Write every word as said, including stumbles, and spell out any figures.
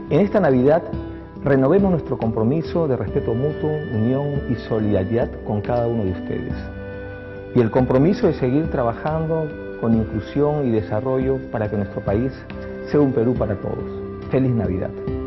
En esta Navidad, renovemos nuestro compromiso de respeto mutuo, unión y solidaridad con cada uno de ustedes. Y el compromiso de seguir trabajando con inclusión y desarrollo para que nuestro país sea un Perú para todos. ¡Feliz Navidad!